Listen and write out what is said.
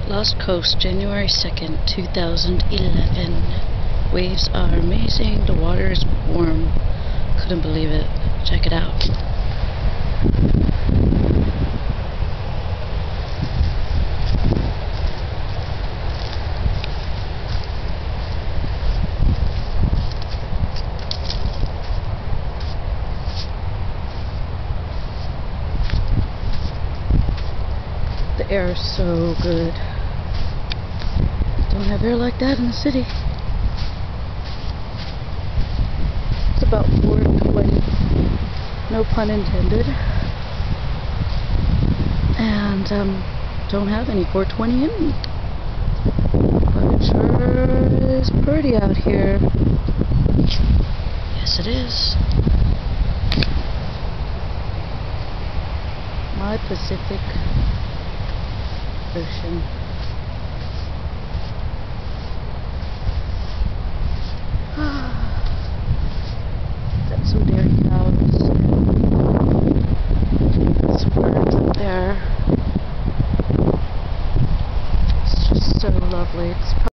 Lost Coast, January 2nd, 2011. Waves are amazing. The water is warm. Couldn't believe it. Check it out. The air is so good. Don't have air like that in the city. It's about 4:20. No pun intended. And don't have any 420 in me. But it sure is pretty out here. Yes, it is. My Pacific Ocean. Got some dairy cows. Some birds up there. It's just so lovely. It's